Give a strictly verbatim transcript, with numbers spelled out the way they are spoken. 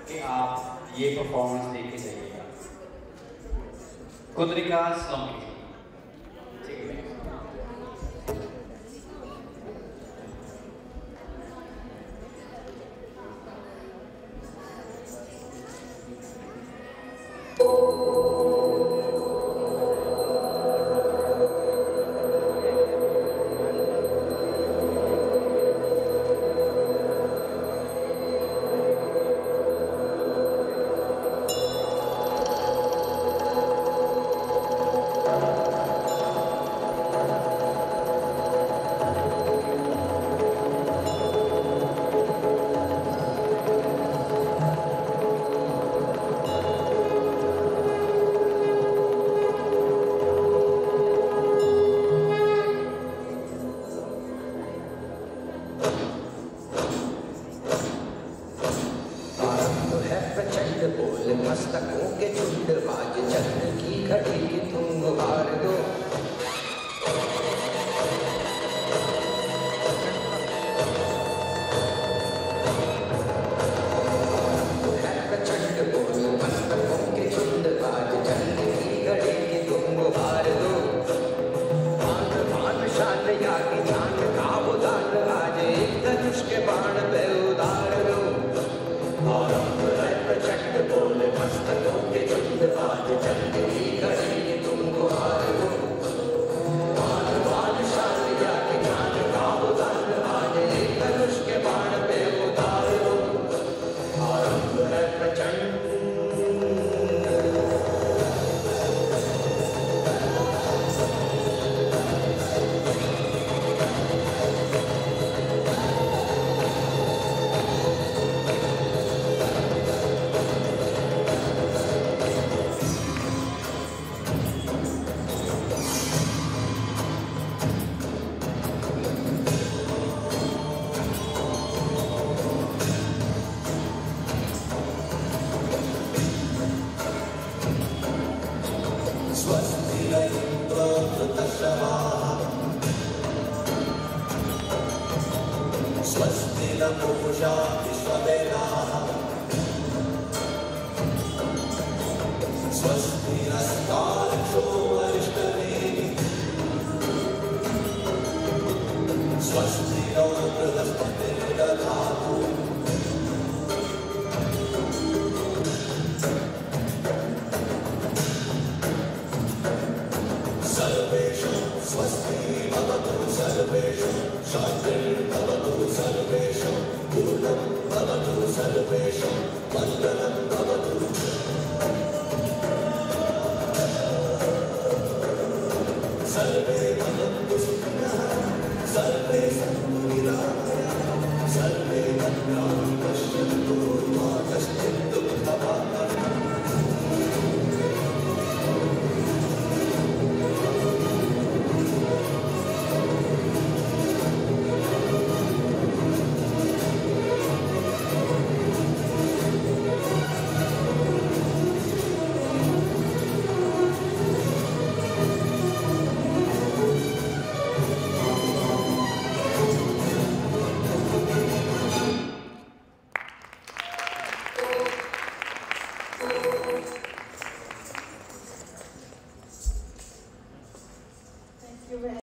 कि आप ये परफॉर्मेंस देख के जाइएगा। कुद्रिका स्लम्पी। मस्तकों के झुंड बाज चंद्र की घड़ी की तुम गुहार दो। प्रचंड बोल मस्तकों के झुंड बाज चंद्र की घड़ी की तुम गुहार दो। मान मान शान यागी जान का उदार आज एक धनुष के बाण पे उदार दो। प्रचंड बोल मस्तकों के झुंड बाज चंद्र की घड़ी की तुम गुहार दो। मान मान शान यागी जान का उदार आज एक धनुष के बाण पे उदार दो। आरंभ है प्रचंड स्वस्ति न पूषा विश्ववेदाः स्वस्ति नस्तार्क्ष्यो अरिष्टनेमिः स्वस्ति नो बृहस्पतिर्दधातु सर्वेषु स्वस्ति भवतु सर्वेषु शान्तिर्भवतु सर्वेषु पूर्णं भवतु सर्वेषु मङ्गलं भवतु। सर्वे भवन्तु सुखिनः सर्वे सन्तु निरामयाः सर्वे भद्राणि